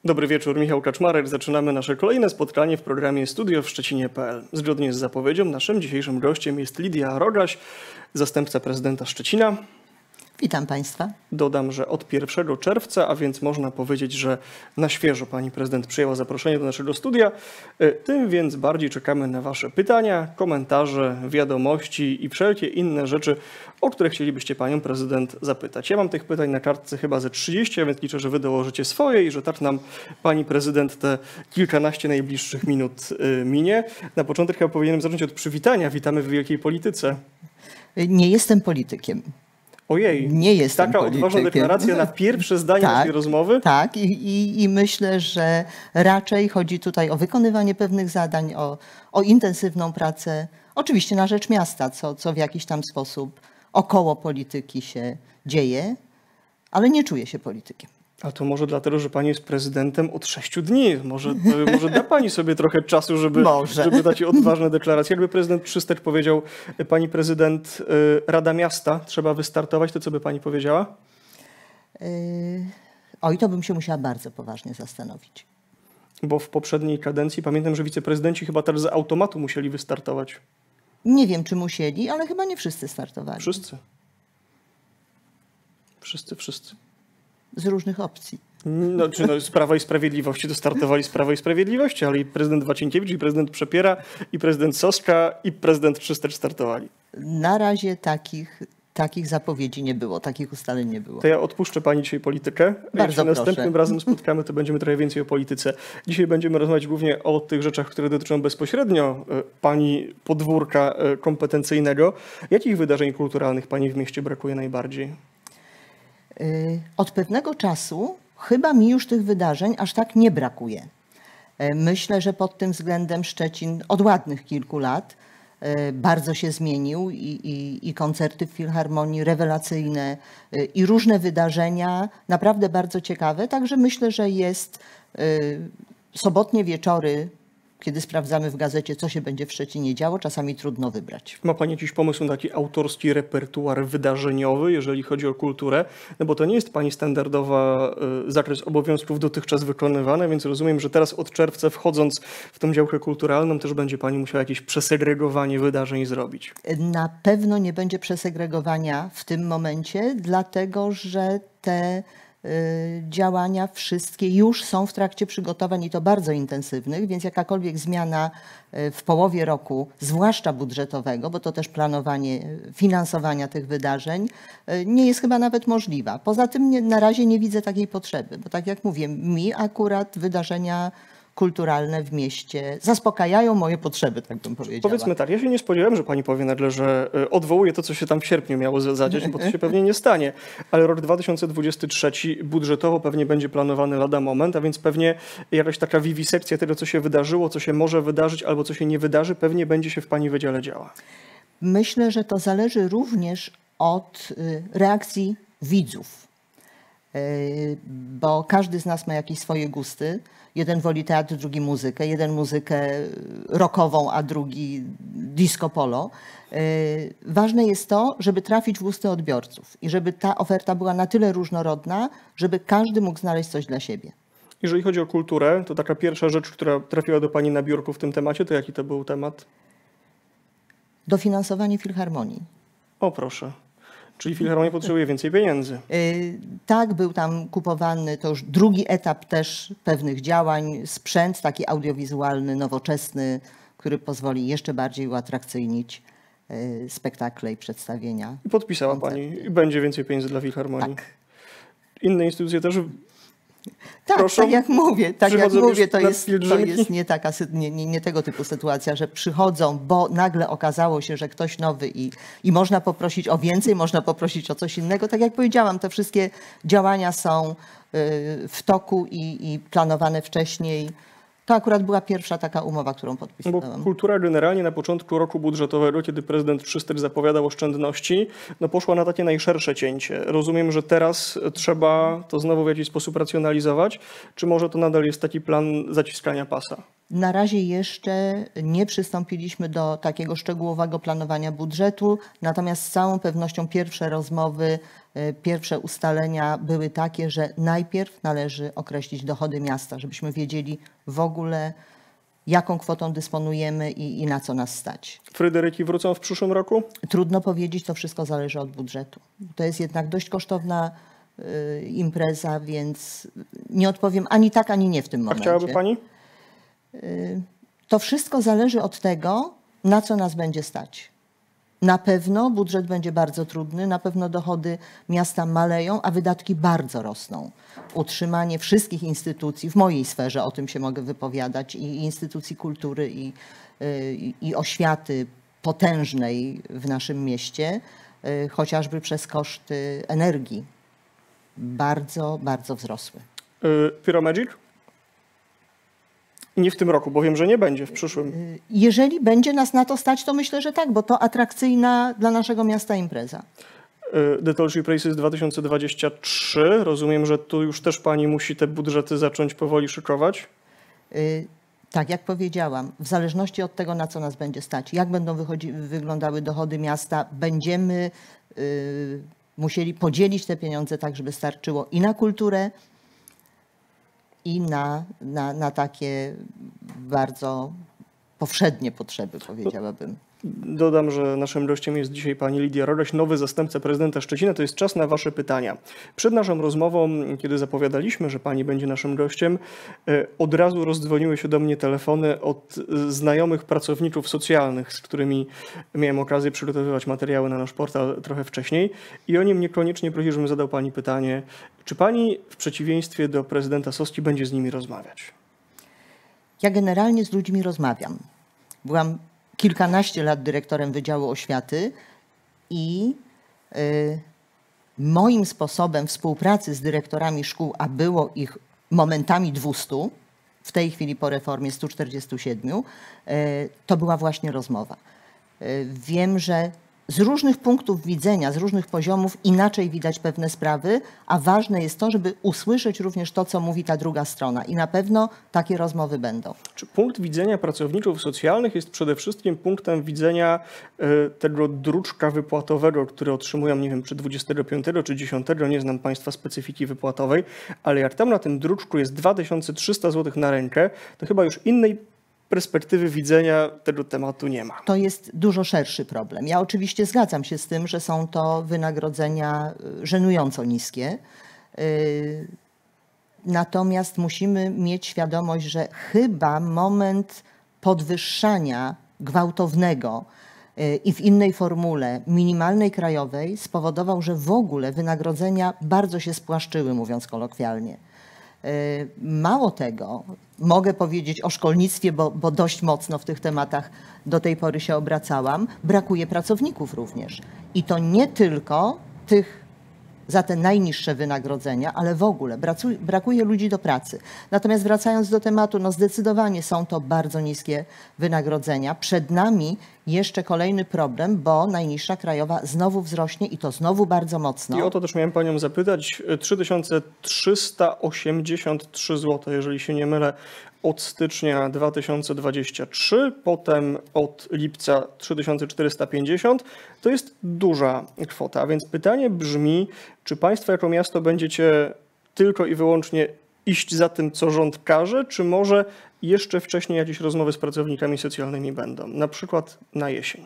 Dobry wieczór, Michał Kaczmarek. Zaczynamy nasze kolejne spotkanie w programie Studio w Szczecinie.pl. Zgodnie z zapowiedzią naszym dzisiejszym gościem jest Lidia Rogaś, zastępca prezydenta Szczecina. Witam Państwa. Dodam, że od 1 czerwca, a więc można powiedzieć, że na świeżo pani prezydent przyjęła zaproszenie do naszego studia. Tym więc bardziej czekamy na wasze pytania, komentarze, wiadomości i wszelkie inne rzeczy, o które chcielibyście panią prezydent zapytać. Ja mam tych pytań na kartce chyba ze 30, a więc liczę, że wy dołożycie swoje i że tak nam pani prezydent te kilkanaście najbliższych minut minie. Na początek chyba powinienem zacząć od przywitania. Witamy w wielkiej polityce. Nie jestem politykiem. Ojej, nie jestem taka politykiem. Odważna deklaracja na pierwsze zdanie naszej rozmowy? Tak, i myślę, że raczej chodzi tutaj o wykonywanie pewnych zadań, o intensywną pracę, oczywiście na rzecz miasta, co w jakiś tam sposób około polityki się dzieje, ale nie czuję się politykiem. A to może dlatego, że pani jest prezydentem od 6 dni. Może da pani sobie trochę czasu, żeby dać odważne deklaracje. Jakby prezydent Przystecz powiedział, pani prezydent, Rada Miasta, trzeba wystartować, to co by pani powiedziała? Oj, to bym się musiała bardzo poważnie zastanowić. Bo w poprzedniej kadencji pamiętam, że wiceprezydenci chyba też z automatu musieli wystartować. Nie wiem, czy musieli, ale chyba nie wszyscy startowali. Wszyscy. Z różnych opcji. Z Prawa i Sprawiedliwości to startowali z Prawa i Sprawiedliwości, ale i prezydent Wacinkiewicz, i prezydent Przepiera, i prezydent Soska, i prezydent Przystecz startowali. Na razie takich zapowiedzi nie było, takich ustaleń nie było. To ja odpuszczę pani dzisiaj politykę. Bardzo Jak się następnym razem spotkamy, to będziemy trochę więcej o polityce. Dzisiaj będziemy rozmawiać głównie o tych rzeczach, które dotyczą bezpośrednio pani podwórka kompetencyjnego. Jakich wydarzeń kulturalnych pani w mieście brakuje najbardziej? Od pewnego czasu chyba mi już tych wydarzeń aż tak nie brakuje. Myślę, że pod tym względem Szczecin od ładnych kilku lat bardzo się zmienił i koncerty w Filharmonii rewelacyjne i różne wydarzenia naprawdę bardzo ciekawe. Także myślę, że jest sobotnie wieczory, kiedy sprawdzamy w gazecie, co się będzie w Szczecinie działo, czasami trudno wybrać. Ma pani jakiś pomysł na taki autorski repertuar wydarzeniowy, jeżeli chodzi o kulturę? No bo to nie jest pani standardowa zakres obowiązków dotychczas wykonywany, więc rozumiem, że teraz od czerwca wchodząc w tą działkę kulturalną też będzie pani musiała jakieś przesegregowanie wydarzeń zrobić. Na pewno nie będzie przesegregowania w tym momencie, dlatego że te działania wszystkie już są w trakcie przygotowań i to bardzo intensywnych, więc jakakolwiek zmiana w połowie roku, zwłaszcza budżetowego, bo to też planowanie finansowania tych wydarzeń, nie jest chyba nawet możliwa. Poza tym na razie nie widzę takiej potrzeby, bo tak jak mówię, mi akurat wydarzenia kulturalne w mieście zaspokajają moje potrzeby, tak bym powiedziała. Powiedzmy tak, ja się nie spodziewałem, że pani powie nagle, że odwołuje to, co się tam w sierpniu miało zadziać, bo to się pewnie nie stanie. Ale rok 2023 budżetowo pewnie będzie planowany lada moment, a więc pewnie jakaś taka wiwisekcja tego, co się wydarzyło, co się może wydarzyć albo co się nie wydarzy, pewnie będzie się w pani wydziale działa. Myślę, że to zależy również od reakcji widzów, bo każdy z nas ma jakieś swoje gusty. Jeden woli teatr, drugi muzykę, jeden muzykę rockową, a drugi disco polo. Ważne jest to, żeby trafić w gusty odbiorców i żeby ta oferta była na tyle różnorodna, żeby każdy mógł znaleźć coś dla siebie. Jeżeli chodzi o kulturę, to taka pierwsza rzecz, która trafiła do pani na biurku w tym temacie, to jaki to był temat? Dofinansowanie Filharmonii. O proszę. Czyli Filharmonia potrzebuje więcej pieniędzy. Tak, był tam kupowany, to już drugi etap też pewnych działań, sprzęt taki audiowizualny, nowoczesny, który pozwoli jeszcze bardziej uatrakcyjnić spektakle i przedstawienia. I podpisała pani i będzie więcej pieniędzy dla Filharmonii. Tak. Inne instytucje też tak, proszą, tak jak mówię, to jest nie tego typu sytuacja, że przychodzą, bo nagle okazało się, że ktoś nowy i można poprosić o więcej, można poprosić o coś innego. Tak jak powiedziałam, te wszystkie działania są w toku i planowane wcześniej. To akurat była pierwsza taka umowa, którą podpisałam. Bo kultura generalnie na początku roku budżetowego, kiedy prezydent Przystecz zapowiadał oszczędności, poszła na takie najszersze cięcie. Rozumiem, że teraz trzeba to znowu w jakiś sposób racjonalizować, czy może to nadal jest taki plan zaciskania pasa? Na razie jeszcze nie przystąpiliśmy do takiego szczegółowego planowania budżetu, natomiast z całą pewnością pierwsze rozmowy, pierwsze ustalenia były takie, że najpierw należy określić dochody miasta, żebyśmy wiedzieli w ogóle, jaką kwotą dysponujemy i na co nas stać. Fryderyki wrócą w przyszłym roku? Trudno powiedzieć, to wszystko zależy od budżetu. To jest jednak dość kosztowna impreza, więc nie odpowiem ani tak, ani nie w tym momencie. A chciałaby pani? To wszystko zależy od tego, na co nas będzie stać. Na pewno budżet będzie bardzo trudny, na pewno dochody miasta maleją, a wydatki bardzo rosną. Utrzymanie wszystkich instytucji, w mojej sferze o tym się mogę wypowiadać, i instytucji kultury, i oświaty potężnej w naszym mieście, chociażby przez koszty energii, bardzo, bardzo wzrosły. Pyromagic? Nie w tym roku, bo wiem, że nie będzie w przyszłym. Jeżeli będzie nas na to stać, to myślę, że tak, bo to atrakcyjna dla naszego miasta impreza. The Tall Races 2023. Rozumiem, że tu już też pani musi te budżety zacząć powoli szykować. Tak, jak powiedziałam, w zależności od tego, na co nas będzie stać, jak będą wyglądały dochody miasta, będziemy musieli podzielić te pieniądze tak, żeby starczyło i na kulturę, i na takie bardzo powszednie potrzeby, powiedziałabym. Dodam, że naszym gościem jest dzisiaj pani Lidia Rodoś, nowy zastępca prezydenta Szczecina. To jest czas na wasze pytania. Przed naszą rozmową, kiedy zapowiadaliśmy, że pani będzie naszym gościem, od razu rozdzwoniły się do mnie telefony od znajomych pracowników socjalnych, z którymi miałem okazję przygotowywać materiały na nasz portal trochę wcześniej. I oni mnie koniecznie prosili, żebym zadał pani pytanie, czy pani w przeciwieństwie do prezydenta Soski będzie z nimi rozmawiać? Ja generalnie z ludźmi rozmawiam. Byłam kilkanaście lat dyrektorem Wydziału Oświaty i moim sposobem współpracy z dyrektorami szkół, a było ich momentami 200, w tej chwili po reformie 147, to była właśnie rozmowa. Wiem, że z różnych punktów widzenia, z różnych poziomów inaczej widać pewne sprawy, a ważne jest to, żeby usłyszeć również to, co mówi ta druga strona. I na pewno takie rozmowy będą. Czy punkt widzenia pracowników socjalnych jest przede wszystkim punktem widzenia tego druczka wypłatowego, który otrzymują, nie wiem, czy 25 czy 10, nie znam państwa specyfiki wypłatowej, ale jak tam na tym druczku jest 2300 zł na rękę, to chyba już innej perspektywy widzenia tego tematu nie ma. To jest dużo szerszy problem. Ja oczywiście zgadzam się z tym, że są to wynagrodzenia żenująco niskie. Natomiast musimy mieć świadomość, że chyba moment podwyższania gwałtownego i w innej formule minimalnej krajowej spowodował, że w ogóle wynagrodzenia bardzo się spłaszczyły, mówiąc kolokwialnie. Mało tego, mogę powiedzieć o szkolnictwie, bo dość mocno w tych tematach do tej pory się obracałam, brakuje pracowników również. I to nie tylko tych za te najniższe wynagrodzenia, ale w ogóle brakuje ludzi do pracy. Natomiast wracając do tematu, no zdecydowanie są to bardzo niskie wynagrodzenia. Przed nami jeszcze kolejny problem, bo najniższa krajowa znowu wzrośnie i to znowu bardzo mocno. I o to też miałem panią zapytać. 3383 zł, jeżeli się nie mylę, od stycznia 2023, potem od lipca 3450. To jest duża kwota, a więc pytanie brzmi, czy państwo jako miasto będziecie tylko i wyłącznie iść za tym, co rząd każe, czy może jeszcze wcześniej jakieś rozmowy z pracownikami socjalnymi będą, na przykład na jesień?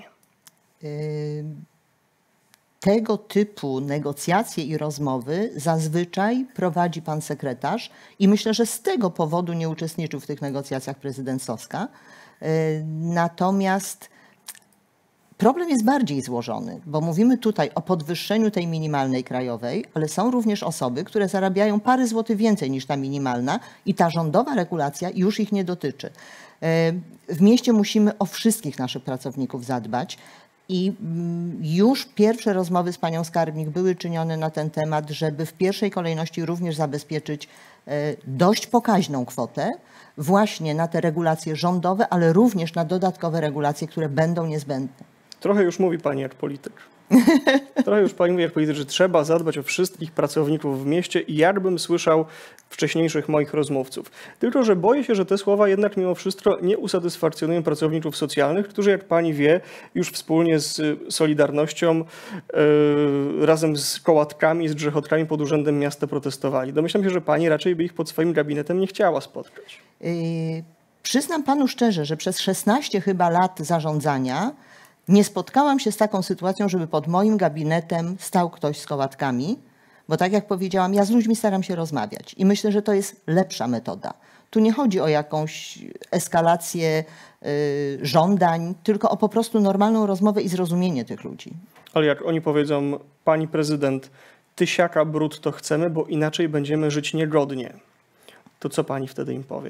Tego typu negocjacje i rozmowy zazwyczaj prowadzi pan sekretarz i myślę, że z tego powodu nie uczestniczył w tych negocjacjach prezydent Soska. Natomiast problem jest bardziej złożony, bo mówimy tutaj o podwyższeniu tej minimalnej krajowej, ale są również osoby, które zarabiają parę złotych więcej niż ta minimalna i ta rządowa regulacja już ich nie dotyczy. W mieście musimy o wszystkich naszych pracowników zadbać. I już pierwsze rozmowy z panią skarbnik były czynione na ten temat, żeby w pierwszej kolejności również zabezpieczyć dość pokaźną kwotę właśnie na te regulacje rządowe, ale również na dodatkowe regulacje, które będą niezbędne. Trochę już mówi pani jak polityk. Trochę już pani mówi, jak powiedzieć, że trzeba zadbać o wszystkich pracowników w mieście i jakbym słyszał wcześniejszych moich rozmówców. Tylko że boję się, że te słowa jednak mimo wszystko nie usatysfakcjonują pracowników socjalnych, którzy, jak pani wie, już wspólnie z Solidarnością, razem z kołatkami, z grzechotkami pod Urzędem Miasta protestowali. Domyślam się, że pani raczej by ich pod swoim gabinetem nie chciała spotkać. Przyznam panu szczerze, że przez 16 chyba lat zarządzania nie spotkałam się z taką sytuacją, żeby pod moim gabinetem stał ktoś z kołatkami, bo tak jak powiedziałam, ja z ludźmi staram się rozmawiać i myślę, że to jest lepsza metoda. Tu nie chodzi o jakąś eskalację żądań, tylko o po prostu normalną rozmowę i zrozumienie tych ludzi. Ale jak oni powiedzą, pani prezydent, tysiaka brutto chcemy, bo inaczej będziemy żyć niegodnie, to co pani wtedy im powie?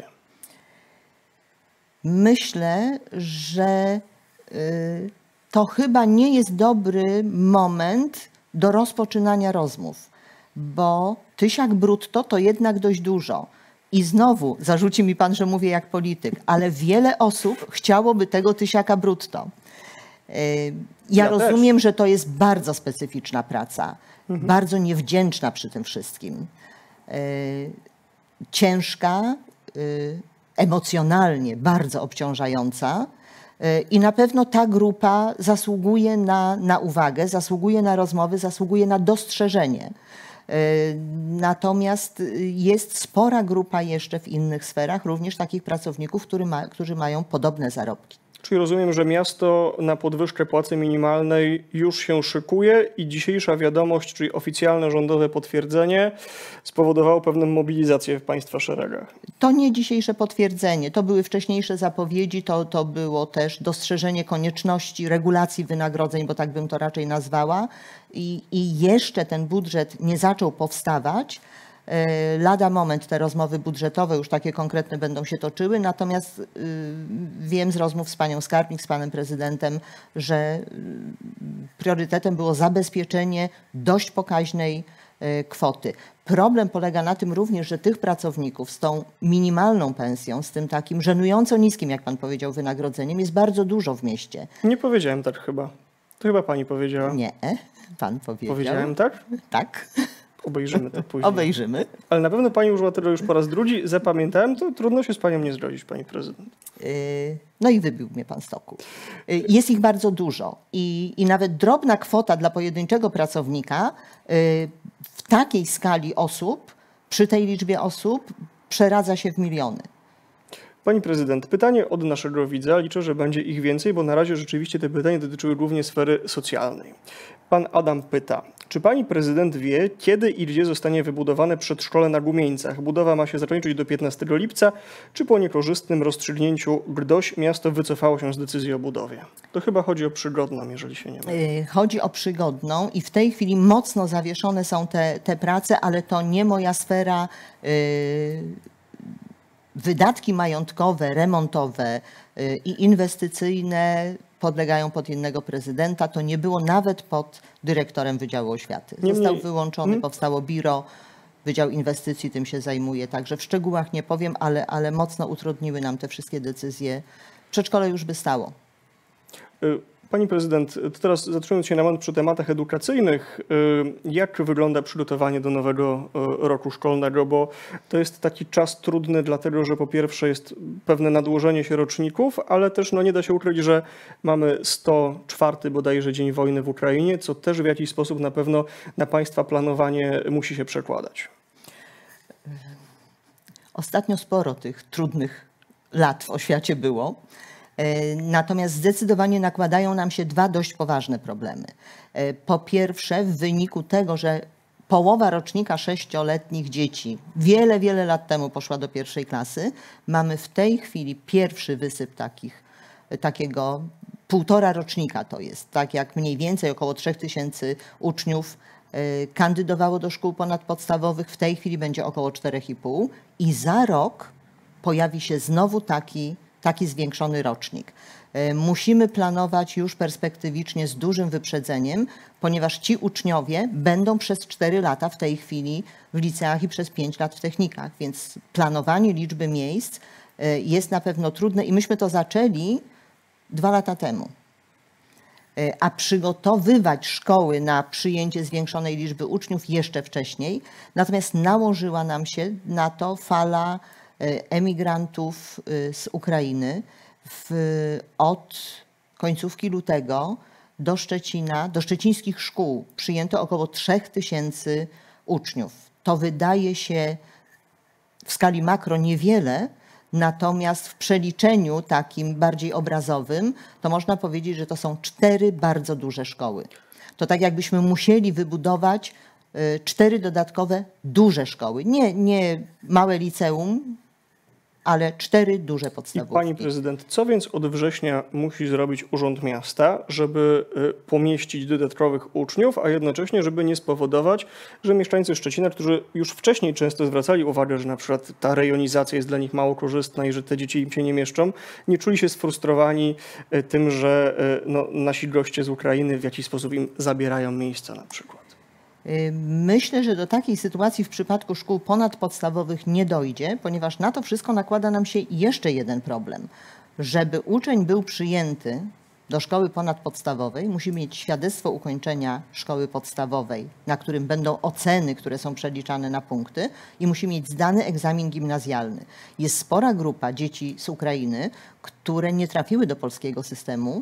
Myślę, że to chyba nie jest dobry moment do rozpoczynania rozmów, bo tysiak brutto to jednak dość dużo. I znowu zarzuci mi pan, że mówię jak polityk, ale wiele osób chciałoby tego tysiaka brutto. Ja rozumiem, że to jest bardzo specyficzna praca, bardzo niewdzięczna przy tym wszystkim. Ciężka, emocjonalnie bardzo obciążająca. I na pewno ta grupa zasługuje na uwagę, zasługuje na rozmowy, zasługuje na dostrzeżenie. Natomiast jest spora grupa jeszcze w innych sferach, również takich pracowników, którzy mają podobne zarobki. Czyli rozumiem, że miasto na podwyżkę płacy minimalnej już się szykuje i dzisiejsza wiadomość, czyli oficjalne rządowe potwierdzenie, spowodowało pewną mobilizację w państwa szeregach. To nie dzisiejsze potwierdzenie, to były wcześniejsze zapowiedzi, to było też dostrzeżenie konieczności regulacji wynagrodzeń, bo tak bym to raczej nazwała. I jeszcze ten budżet nie zaczął powstawać. Lada moment te rozmowy budżetowe, już takie konkretne będą się toczyły, natomiast wiem z rozmów z panią skarbnik, z panem prezydentem, że priorytetem było zabezpieczenie dość pokaźnej kwoty. Problem polega na tym również, że tych pracowników z tą minimalną pensją, z tym takim żenująco niskim, jak pan powiedział, wynagrodzeniem jest bardzo dużo w mieście. Nie powiedziałem tak chyba. To chyba pani powiedziała. Nie, pan powiedział. Powiedziałem tak? Tak. Obejrzymy to później. Obejrzymy. Ale na pewno pani użyła tego już po raz drugi. Zapamiętałem to. Trudno się z panią nie zgodzić, pani prezydent. No i wybił mnie pan z toku. Jest ich bardzo dużo i nawet drobna kwota dla pojedynczego pracownika w takiej skali osób, przy tej liczbie osób przeradza się w miliony. Pani prezydent, pytanie od naszego widza. Liczę, że będzie ich więcej, bo na razie rzeczywiście te pytania dotyczyły głównie sfery socjalnej. Pan Adam pyta, czy pani prezydent wie, kiedy i gdzie zostanie wybudowane przedszkole na Gumieńcach? Budowa ma się zakończyć do 15 lipca, czy po niekorzystnym rozstrzygnięciu GDOŚ miasto wycofało się z decyzji o budowie? To chyba chodzi o Przygodną, jeżeli się nie mylę. Chodzi o Przygodną i w tej chwili mocno zawieszone są te prace, ale to nie moja sfera. Wydatki majątkowe, remontowe i inwestycyjne podlegają pod innego prezydenta. To nie było nawet pod dyrektorem Wydziału Oświaty. Został wyłączony, powstało biuro, Wydział Inwestycji tym się zajmuje. Także w szczegółach nie powiem, ale mocno utrudniły nam te wszystkie decyzje. Przedszkole już by stało. Pani prezydent, to teraz zatrzymując się na moment przy tematach edukacyjnych, jak wygląda przygotowanie do nowego roku szkolnego, bo to jest taki czas trudny, dlatego że po pierwsze jest pewne nadłożenie się roczników, ale też nie da się ukryć, że mamy 104 bodajże dzień wojny w Ukrainie, co też w jakiś sposób na pewno na państwa planowanie musi się przekładać. Ostatnio sporo tych trudnych lat w oświacie było. Natomiast zdecydowanie nakładają nam się dwa dość poważne problemy. Po pierwsze, w wyniku tego, że połowa rocznika 6-letnich dzieci wiele lat temu poszła do pierwszej klasy, mamy w tej chwili pierwszy wysyp takiego 1,5 rocznika to jest, tak jak mniej więcej około 3000 uczniów kandydowało do szkół ponadpodstawowych, w tej chwili będzie około 4,5 i za rok pojawi się znowu taki zwiększony rocznik. Musimy planować już perspektywicznie z dużym wyprzedzeniem, ponieważ ci uczniowie będą przez 4 lata w tej chwili w liceach i przez 5 lat w technikach, więc planowanie liczby miejsc jest na pewno trudne i myśmy to zaczęli 2 lata temu. a przygotowywać szkoły na przyjęcie zwiększonej liczby uczniów jeszcze wcześniej. Natomiast nałożyła nam się na to fala emigrantów z Ukrainy. Od końcówki lutego do Szczecina, do szczecińskich szkół przyjęto około 3000 uczniów. To wydaje się w skali makro niewiele, natomiast w przeliczeniu takim bardziej obrazowym to można powiedzieć, że to są 4 bardzo duże szkoły. To tak jakbyśmy musieli wybudować 4 dodatkowe duże szkoły. Nie małe liceum, ale 4 duże podstawówki. Pani prezydent, co więc od września musi zrobić Urząd Miasta, żeby pomieścić dodatkowych uczniów, a jednocześnie, żeby nie spowodować, że mieszkańcy Szczecina, którzy już wcześniej często zwracali uwagę, że na przykład ta rejonizacja jest dla nich mało korzystna i że te dzieci im się nie mieszczą, nie czuli się sfrustrowani tym, że nasi goście z Ukrainy w jakiś sposób im zabierają miejsca na przykład? Myślę, że do takiej sytuacji w przypadku szkół ponadpodstawowych nie dojdzie, ponieważ na to wszystko nakłada nam się jeszcze jeden problem. Żeby uczeń był przyjęty do szkoły ponadpodstawowej, musi mieć świadectwo ukończenia szkoły podstawowej, na którym będą oceny, które są przeliczane na punkty, i musi mieć zdany egzamin gimnazjalny. Jest spora grupa dzieci z Ukrainy, które nie trafiły do polskiego systemu,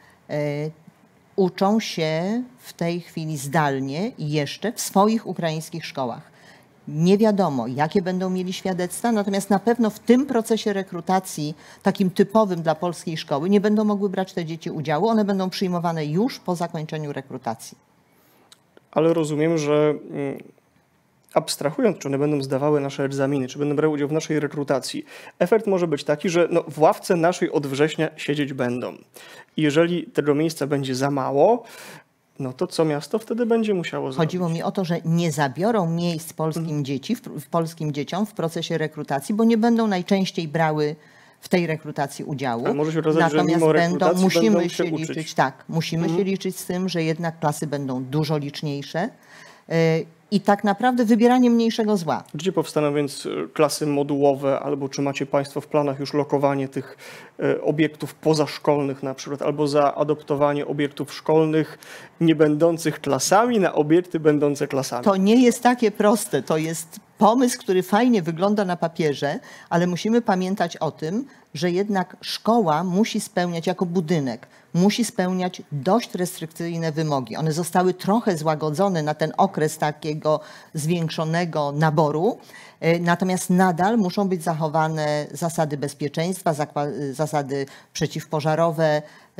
uczą się w tej chwili zdalnie i jeszcze w swoich ukraińskich szkołach. Nie wiadomo, jakie będą mieli świadectwa, natomiast na pewno w tym procesie rekrutacji, takim typowym dla polskiej szkoły, nie będą mogły brać te dzieci udziału. One będą przyjmowane już po zakończeniu rekrutacji. Ale rozumiem, że abstrahując, czy one będą zdawały nasze egzaminy, czy będą brały udział w naszej rekrutacji, efekt może być taki, że w ławce naszej od września siedzieć będą. I jeżeli tego miejsca będzie za mało, to co miasto wtedy będzie musiało zrobić? Chodziło mi o to, że nie zabiorą miejsc polskim dzieciom w procesie rekrutacji, bo nie będą najczęściej brały w tej rekrutacji udziału. Ale może się okazać, że mimo rekrutacji musimy się uczyć. Musimy się liczyć z tym, że jednak klasy będą dużo liczniejsze. I tak naprawdę wybieranie mniejszego zła. Gdzie powstaną więc klasy modułowe, albo czy macie Państwo w planach już lokowanie tych obiektów pozaszkolnych na przykład, albo zaadoptowanie obiektów szkolnych nie będących klasami na obiekty będące klasami? To nie jest takie proste. To jest pomysł, który fajnie wygląda na papierze, ale musimy pamiętać o tym, że jednak szkoła musi spełniać jako budynek, musi spełniać dość restrykcyjne wymogi. One zostały trochę złagodzone na ten okres takiego zwiększonego naboru, natomiast nadal muszą być zachowane zasady bezpieczeństwa, zasady przeciwpożarowe.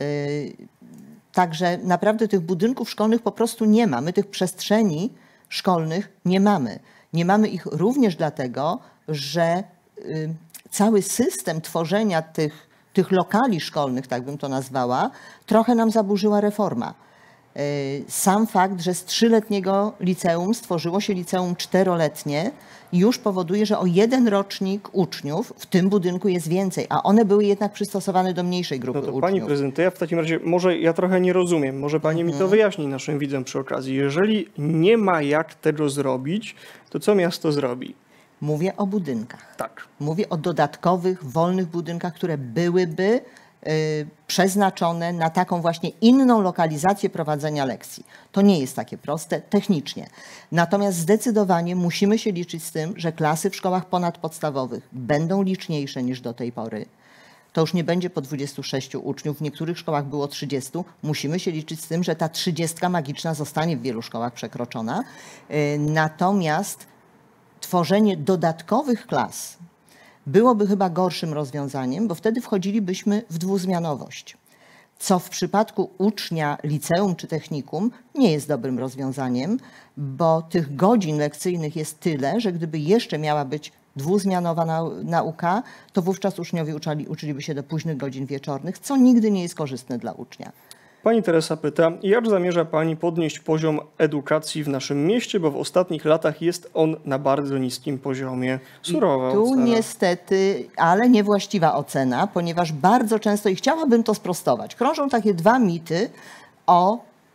Także naprawdę tych budynków szkolnych po prostu nie ma. My tych przestrzeni szkolnych nie mamy. Nie mamy ich również dlatego, że cały system tworzenia tych lokali szkolnych, tak bym to nazwała, trochę nam zaburzyła reforma. Sam fakt, że z 3-letniego liceum stworzyło się liceum 4-letnie, już powoduje, że o 1 rocznik uczniów w tym budynku jest więcej, a one były jednak przystosowane do mniejszej grupy uczniów. Pani prezydent, to ja w takim razie, może ja trochę nie rozumiem, może Pani mi to wyjaśni naszym widzom przy okazji. Jeżeli nie ma jak tego zrobić, to co miasto zrobi? Mówię o budynkach. Tak. Mówię o dodatkowych, wolnych budynkach, które byłyby przeznaczone na taką właśnie inną lokalizację prowadzenia lekcji. To nie jest takie proste technicznie. Natomiast zdecydowanie musimy się liczyć z tym, że klasy w szkołach ponadpodstawowych będą liczniejsze niż do tej pory. To już nie będzie po 26 uczniów, w niektórych szkołach było 30. Musimy się liczyć z tym, że ta 30 magiczna zostanie w wielu szkołach przekroczona. Natomiast tworzenie dodatkowych klas byłoby chyba gorszym rozwiązaniem, bo wtedy wchodzilibyśmy w dwuzmianowość, co w przypadku ucznia liceum czy technikum nie jest dobrym rozwiązaniem, bo tych godzin lekcyjnych jest tyle, że gdyby jeszcze miała być dwuzmianowa nauka, to wówczas uczniowie uczyliby się do późnych godzin wieczornych, co nigdy nie jest korzystne dla ucznia. Pani Teresa pyta, jak zamierza Pani podnieść poziom edukacji w naszym mieście, bo w ostatnich latach jest on na bardzo niskim poziomie. Surowa tu ocena. Niestety, ale niewłaściwa ocena, ponieważ bardzo często, i chciałabym to sprostować, krążą takie 2 mity o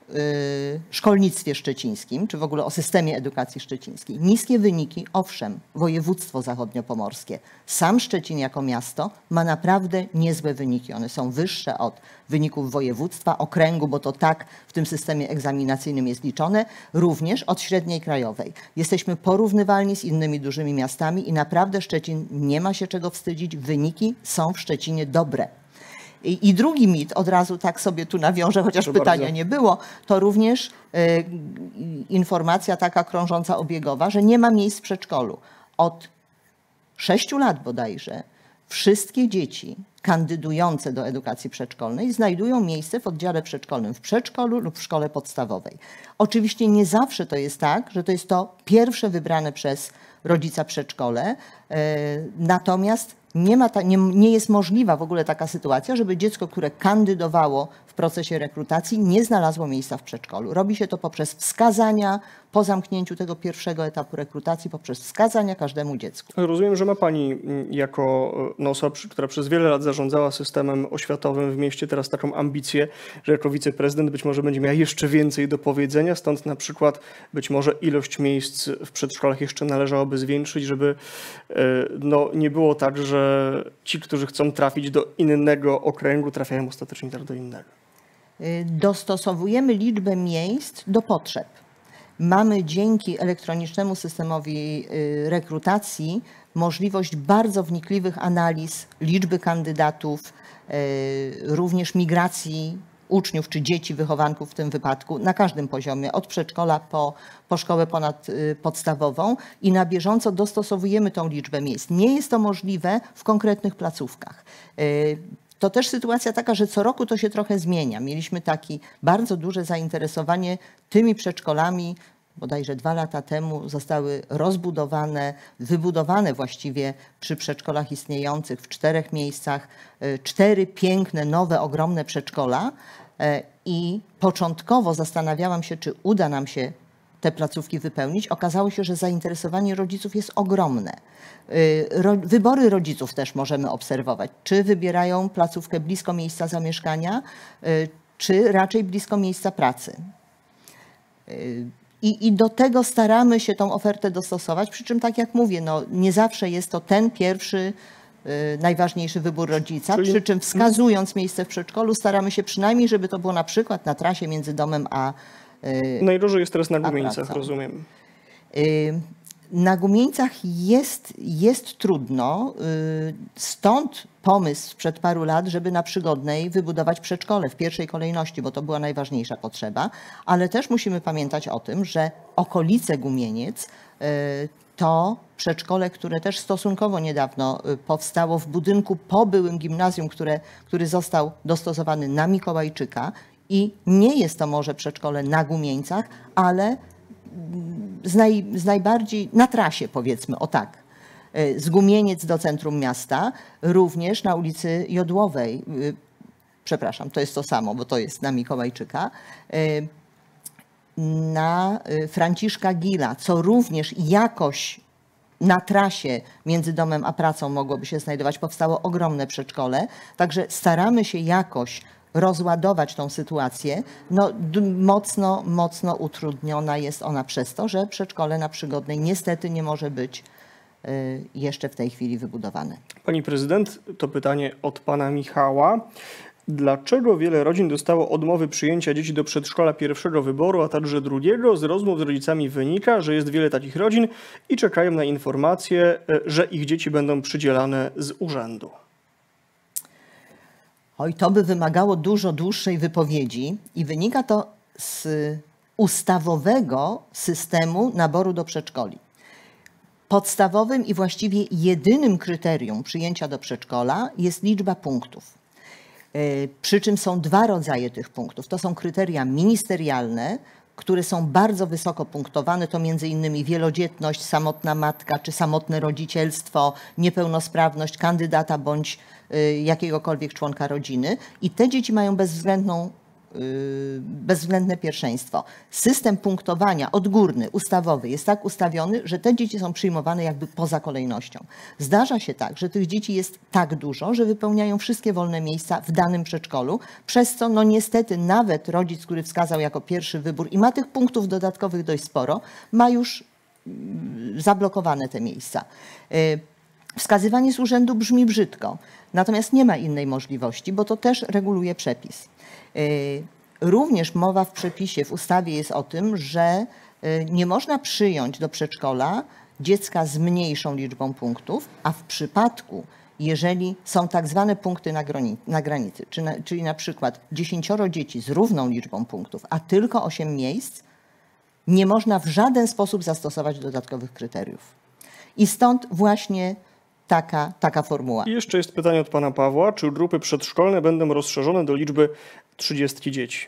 szkolnictwie szczecińskim, czy w ogóle o systemie edukacji szczecińskiej. Niskie wyniki, owszem, województwo zachodniopomorskie. Sam Szczecin jako miasto ma naprawdę niezłe wyniki. One są wyższe od wyników województwa, okręgu, bo to tak w tym systemie egzaminacyjnym jest liczone, również od średniej krajowej. Jesteśmy porównywalni z innymi dużymi miastami i naprawdę Szczecin nie ma się czego wstydzić. Wyniki są w Szczecinie dobre. I drugi mit, od razu tak sobie tu nawiążę, chociaż Proszę pytania bardzo. nie było, to również informacja taka krążąca obiegowa, że nie ma miejsc w przedszkolu. Od 6 lat bodajże wszystkie dzieci kandydujące do edukacji przedszkolnej znajdują miejsce w oddziale przedszkolnym w przedszkolu lub w szkole podstawowej. Oczywiście nie zawsze to jest tak, że to jest to pierwsze wybrane przez rodzica przedszkole, natomiast nie jest możliwa w ogóle taka sytuacja, żeby dziecko, które kandydowało w procesie rekrutacji, nie znalazło miejsca w przedszkolu. Robi się to poprzez wskazania po zamknięciu tego pierwszego etapu rekrutacji, poprzez wskazania każdemu dziecku. Rozumiem, że ma Pani jako osoba, która przez wiele lat zarządzała systemem oświatowym w mieście, teraz taką ambicję, że jako wiceprezydent być może będzie miała jeszcze więcej do powiedzenia, stąd na przykład być może ilość miejsc w przedszkolach jeszcze należałoby zwiększyć, żeby nie było tak, że ci, którzy chcą trafić do innego okręgu, trafiają ostatecznie też do innego. Dostosowujemy liczbę miejsc do potrzeb. Mamy dzięki elektronicznemu systemowi rekrutacji możliwość bardzo wnikliwych analiz liczby kandydatów, również migracji uczniów czy dzieci, wychowanków w tym wypadku, na każdym poziomie, od przedszkola po szkołę ponadpodstawową i na bieżąco dostosowujemy tą liczbę miejsc. Nie jest to możliwe w konkretnych placówkach. To też sytuacja taka, że co roku to się trochę zmienia. Mieliśmy takie bardzo duże zainteresowanie tymi przedszkolami. Bodajże 2 lata temu zostały rozbudowane, wybudowane właściwie przy przedszkolach istniejących w 4 miejscach, 4 piękne, nowe, ogromne przedszkola. I początkowo zastanawiałam się, czy uda nam się te placówki wypełnić. Okazało się, że zainteresowanie rodziców jest ogromne. Wybory rodziców też możemy obserwować. Czy wybierają placówkę blisko miejsca zamieszkania, czy raczej blisko miejsca pracy. I do tego staramy się tą ofertę dostosować, przy czym tak jak mówię, nie zawsze jest to ten pierwszy, najważniejszy wybór rodzica, przy czym wskazując miejsce w przedszkolu staramy się przynajmniej, żeby to było na przykład na trasie między domem a Najdrożej jest teraz na Gumieńcach, pracą. rozumiem. Na Gumieńcach jest trudno, stąd pomysł sprzed paru lat, żeby na Przygodnej wybudować przedszkole w pierwszej kolejności, bo to była najważniejsza potrzeba, ale też musimy pamiętać o tym, że okolice Gumieniec to przedszkole, które też stosunkowo niedawno powstało w budynku po byłym gimnazjum, który został dostosowany na Mikołajczyka i nie jest to może przedszkole na Gumieńcach, ale z najbardziej na trasie, powiedzmy, o tak, z Gumieniec do centrum miasta, również na ulicy Jodłowej, przepraszam, to jest to samo, bo to jest na Mikołajczyka, na Franciszka Gila, co również jakoś na trasie między domem a pracą mogłoby się znajdować, powstało ogromne przedszkole, także staramy się jakoś rozładować tą sytuację. Mocno utrudniona jest ona przez to, że przedszkole na Przygodnej niestety nie może być jeszcze w tej chwili wybudowane. Pani prezydent, to pytanie od pana Michała. Dlaczego wiele rodzin dostało odmowy przyjęcia dzieci do przedszkola pierwszego wyboru, a także drugiego? Z rozmów z rodzicami wynika, że jest wiele takich rodzin i czekają na informację, że ich dzieci będą przydzielane z urzędu. Oj, to by wymagało dużo dłuższej wypowiedzi i wynika to z ustawowego systemu naboru do przedszkoli. Podstawowym i właściwie jedynym kryterium przyjęcia do przedszkola jest liczba punktów. Przy czym są 2 rodzaje tych punktów. To są kryteria ministerialne, które są bardzo wysoko punktowane. To między innymi wielodzietność, samotna matka czy samotne rodzicielstwo, niepełnosprawność kandydata bądź jakiegokolwiek członka rodziny. I te dzieci mają bezwzględną bezwzględne pierwszeństwo. System punktowania odgórny, ustawowy jest tak ustawiony, że te dzieci są przyjmowane jakby poza kolejnością. Zdarza się tak, że tych dzieci jest tak dużo, że wypełniają wszystkie wolne miejsca w danym przedszkolu, przez co no niestety nawet rodzic, który wskazał jako pierwszy wybór i ma tych punktów dodatkowych dość sporo, ma już zablokowane te miejsca. Wskazywanie z urzędu brzmi brzydko, natomiast nie ma innej możliwości, bo to też reguluje przepis. Również mowa w przepisie, w ustawie jest o tym, że nie można przyjąć do przedszkola dziecka z mniejszą liczbą punktów, a w przypadku, jeżeli są tak zwane punkty na granicy, czyli na przykład 10 dzieci z równą liczbą punktów, a tylko 8 miejsc, nie można w żaden sposób zastosować dodatkowych kryteriów. I stąd właśnie taka formuła. I jeszcze jest pytanie od pana Pawła. Czy grupy przedszkolne będą rozszerzone do liczby 30 dzieci?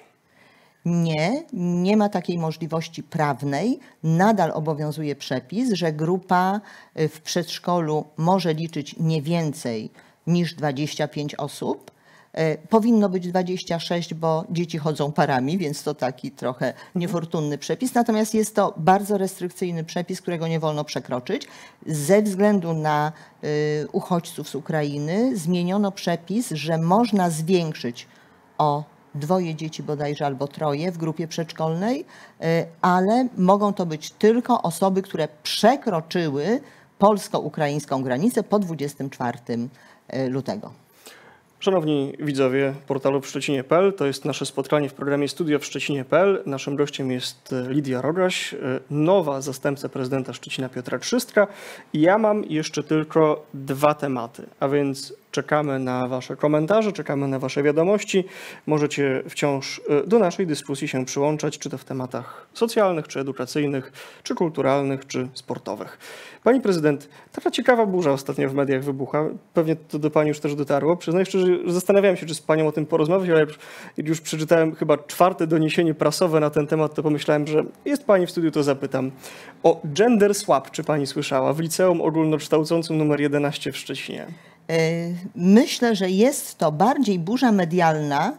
Nie ma takiej możliwości prawnej. Nadal obowiązuje przepis, że grupa w przedszkolu może liczyć nie więcej niż 25 osób. Powinno być 26, bo dzieci chodzą parami, więc to taki trochę niefortunny przepis. Natomiast jest to bardzo restrykcyjny przepis, którego nie wolno przekroczyć. Ze względu na uchodźców z Ukrainy zmieniono przepis, że można zwiększyć o 2 dzieci bodajże albo 3 w grupie przedszkolnej, ale mogą to być tylko osoby, które przekroczyły polsko-ukraińską granicę po 24 lutego. Szanowni widzowie portalu w Szczecinie.pl, to jest nasze spotkanie w programie Studio w Szczecinie.pl. Naszym gościem jest Lidia Rogaś, nowa zastępca prezydenta Szczecina Piotra Trzystka. I ja mam jeszcze tylko 2 tematy, a więc czekamy na wasze komentarze, czekamy na wasze wiadomości. Możecie wciąż do naszej dyskusji się przyłączać, czy to w tematach socjalnych, czy edukacyjnych, czy kulturalnych, czy sportowych. Pani prezydent, taka ciekawa burza ostatnio w mediach wybucha. Pewnie to do pani już też dotarło. Przyznaję szczerze, że zastanawiałem się, czy z panią o tym porozmawiać, ale jak już przeczytałem chyba 4. doniesienie prasowe na ten temat, to pomyślałem, że jest pani w studiu, to zapytam. O gender swap, czy pani słyszała, w liceum ogólnokształcącym nr 11 w Szczecinie? Myślę, że jest to bardziej burza medialna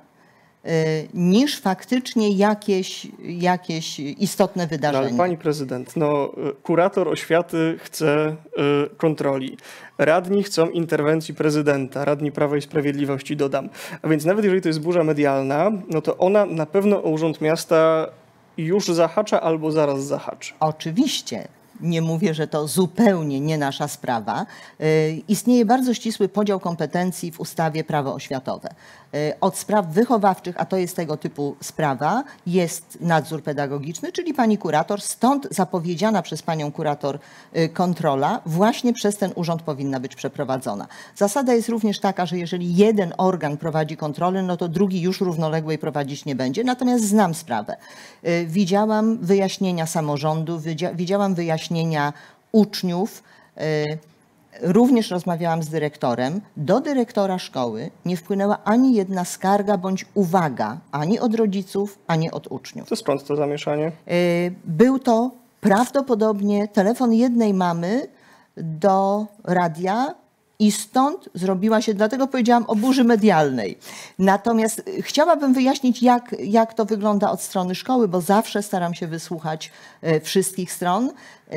niż faktycznie jakieś istotne wydarzenie. No, ale pani prezydent, kurator oświaty chce kontroli. Radni chcą interwencji prezydenta, radni Prawa i Sprawiedliwości, dodam. A więc nawet jeżeli to jest burza medialna, no to ona na pewno o Urząd Miasta już zahacza albo zaraz zahaczy. Oczywiście. Nie mówię, że to zupełnie nie nasza sprawa. Istnieje bardzo ścisły podział kompetencji w ustawie Prawo oświatowe. Od spraw wychowawczych, a to jest tego typu sprawa, jest nadzór pedagogiczny, czyli pani kurator, stąd zapowiedziana przez panią kurator kontrola właśnie przez ten urząd powinna być przeprowadzona. Zasada jest również taka, że jeżeli jeden organ prowadzi kontrolę, no to drugi już równoległej prowadzić nie będzie. Natomiast znam sprawę. Widziałam wyjaśnienia samorządu, widziałam wyjaśnienia uczniów. Również rozmawiałam z dyrektorem. Do dyrektora szkoły nie wpłynęła ani jedna skarga bądź uwaga, ani od rodziców, ani od uczniów. To skąd to zamieszanie? Był to prawdopodobnie telefon jednej mamy do radia i stąd zrobiła się, dlatego powiedziałam o burzy medialnej. Natomiast chciałabym wyjaśnić, jak to wygląda od strony szkoły, bo zawsze staram się wysłuchać wszystkich stron.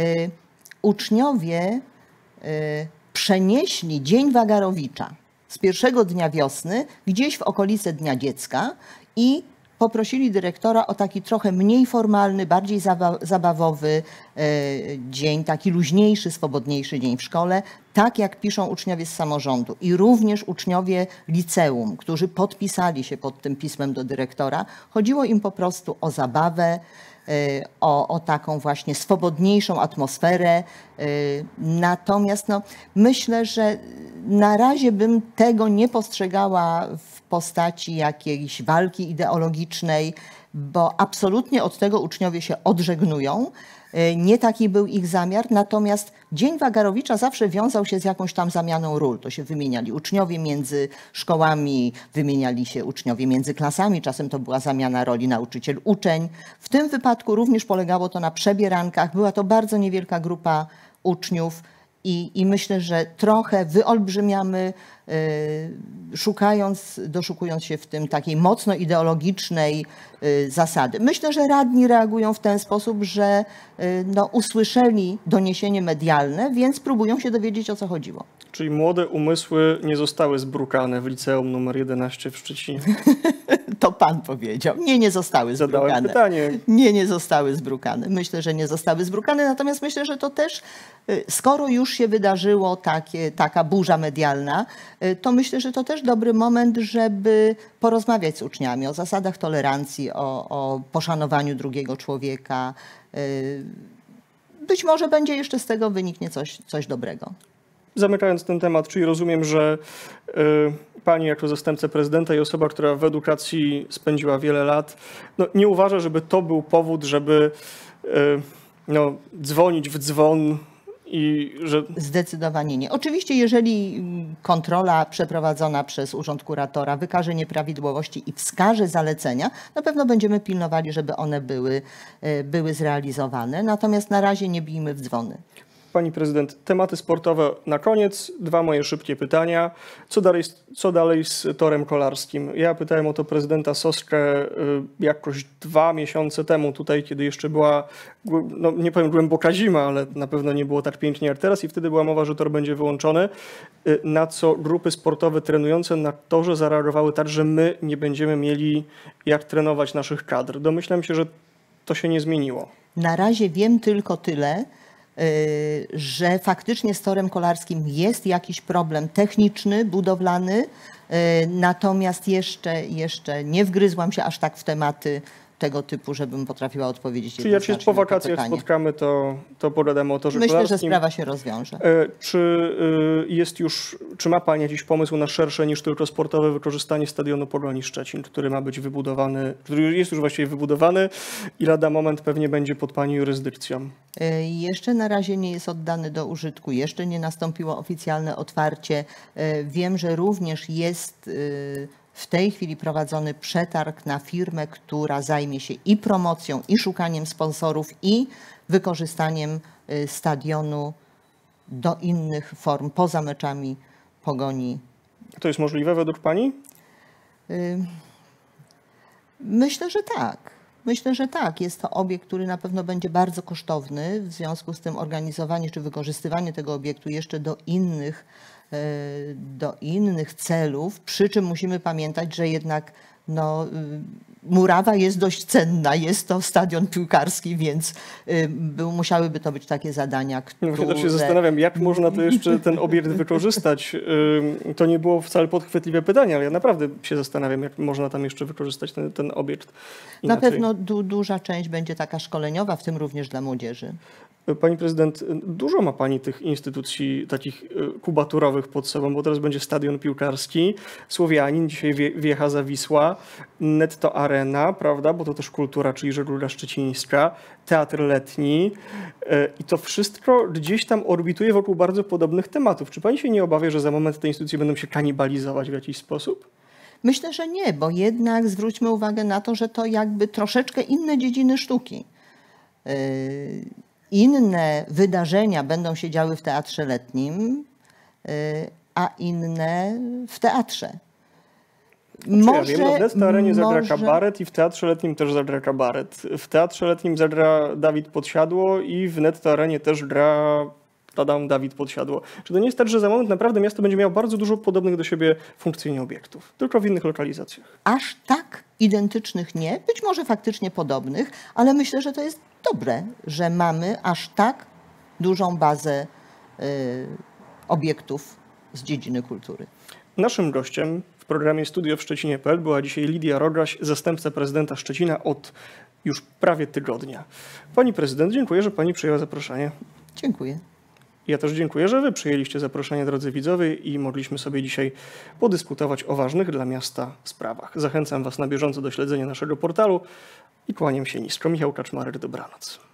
Uczniowie przenieśli Dzień Wagarowicza z pierwszego dnia wiosny gdzieś w okolice Dnia Dziecka i poprosili dyrektora o taki trochę mniej formalny, bardziej zabawowy dzień, taki luźniejszy, swobodniejszy dzień w szkole, tak jak piszą uczniowie z samorządu i również uczniowie liceum, którzy podpisali się pod tym pismem do dyrektora. Chodziło im po prostu o zabawę, o taką właśnie swobodniejszą atmosferę. Natomiast myślę, że na razie bym tego nie postrzegała w postaci jakiejś walki ideologicznej, bo absolutnie od tego uczniowie się odżegnują. Nie taki był ich zamiar, natomiast Dzień Wagarowicza zawsze wiązał się z jakąś tam zamianą ról. To się wymieniali uczniowie między szkołami, wymieniali się uczniowie między klasami, czasem to była zamiana roli nauczyciel-uczeń. W tym wypadku również polegało to na przebierankach. Była to bardzo niewielka grupa uczniów I myślę, że trochę wyolbrzymiamy, doszukując się w tym takiej mocno ideologicznej zasady. Myślę, że radni reagują w ten sposób, że no, usłyszeli doniesienie medialne, więc próbują się dowiedzieć, o co chodziło. Czyli młode umysły nie zostały zbrukane w liceum nr 11 w Szczecinie. To pan powiedział. Nie zostały zbrukane. Zadałem pytanie. Nie zostały zbrukane. Myślę, że nie zostały zbrukane, natomiast myślę, że to też, skoro już się wydarzyło taka burza medialna, to myślę, że to też dobry moment, żeby porozmawiać z uczniami o zasadach tolerancji, o poszanowaniu drugiego człowieka. Być może będzie jeszcze z tego wyniknie coś dobrego. Zamykając ten temat, czyli rozumiem, że pani jako zastępca prezydenta i osoba, która w edukacji spędziła wiele lat, no, nie uważa, żeby to był powód, żeby no, dzwonić w dzwon i że... Zdecydowanie nie. Oczywiście, jeżeli kontrola przeprowadzona przez Urząd Kuratora wykaże nieprawidłowości i wskaże zalecenia, na pewno będziemy pilnowali, żeby one były zrealizowane. Natomiast na razie nie bijmy w dzwony. Pani prezydent, tematy sportowe na koniec. 2 moje szybkie pytania. Co dalej z torem kolarskim? Ja pytałem o to prezydenta Soskę jakoś 2 miesiące temu tutaj, kiedy jeszcze była, no nie powiem głęboka zima, ale na pewno nie było tak pięknie jak teraz i wtedy była mowa, że tor będzie wyłączony. Na co grupy sportowe trenujące na torze zareagowały tak, że my nie będziemy mieli jak trenować naszych kadr. Domyślam się, że to się nie zmieniło. Na razie wiem tylko tyle, że faktycznie z torem kolarskim jest jakiś problem techniczny, budowlany, natomiast jeszcze nie wgryzłam się aż tak w tematy tego typu, żebym potrafiła odpowiedzieć. Czyli jak się po wakacjach spotkamy, to pogadamy o torze kolarskim. Myślę, że sprawa się rozwiąże. Czy ma pani jakiś pomysł na szersze niż tylko sportowe wykorzystanie stadionu Pogoni Szczecin, który ma być wybudowany, który jest już właściwie wybudowany i lada moment pewnie będzie pod pani jurysdykcją? Jeszcze na razie nie jest oddany do użytku, jeszcze nie nastąpiło oficjalne otwarcie. Wiem, że również jest w tej chwili prowadzony przetarg na firmę, która zajmie się i promocją, i szukaniem sponsorów, i wykorzystaniem stadionu do innych form, poza meczami Pogoni. To jest możliwe według pani? Myślę, że tak. Myślę, że tak. Jest to obiekt, który na pewno będzie bardzo kosztowny. W związku z tym organizowanie czy wykorzystywanie tego obiektu jeszcze do innych celów, przy czym musimy pamiętać, że jednak no, murawa jest dość cenna, jest to stadion piłkarski, więc musiałyby to być takie zadania, które... Ja też się zastanawiam, jak można to jeszcze ten obiekt wykorzystać. To nie było wcale podchwytliwe pytanie, ale ja naprawdę się zastanawiam, jak można tam jeszcze wykorzystać ten obiekt inaczej. Na pewno duża część będzie taka szkoleniowa, w tym również dla młodzieży. Pani prezydent, dużo ma pani tych instytucji takich kubaturowych pod sobą, bo teraz będzie stadion piłkarski, Słowianin, dzisiaj Wiecha Wisła, Netto Arena, prawda, bo to też kultura, czyli żegluga szczecińska, teatr letni i to wszystko gdzieś tam orbituje wokół bardzo podobnych tematów. Czy pani się nie obawia, że za moment te instytucje będą się kanibalizować w jakiś sposób? Myślę, że nie, bo jednak zwróćmy uwagę na to, że to jakby troszeczkę inne dziedziny sztuki. Inne wydarzenia będą się działy w teatrze letnim, a inne w teatrze. Ja wiem, no w Netto Arenie zagra kabaret i w teatrze letnim też zagra kabaret. W teatrze letnim zagra Dawid Podsiadło i w Netto Arenie też gra Dawid Podsiadło. Czy to nie jest tak, że za moment naprawdę miasto będzie miało bardzo dużo podobnych do siebie funkcyjnie obiektów, tylko w innych lokalizacjach? Aż tak identycznych nie, być może faktycznie podobnych, ale myślę, że to jest dobre, że mamy aż tak dużą bazę obiektów z dziedziny kultury. Naszym gościem w programie Studio w Szczecinie.pl była dzisiaj Lidia Rogaś, zastępca prezydenta Szczecina od już prawie tygodnia. Pani prezydent, dziękuję, że pani przyjęła zaproszenie. Dziękuję. Ja też dziękuję, że wy przyjęliście zaproszenie, drodzy widzowie, i mogliśmy sobie dzisiaj podyskutować o ważnych dla miasta sprawach. Zachęcam was na bieżąco do śledzenia naszego portalu i kłaniam się nisko. Michał Kaczmarek, dobranoc.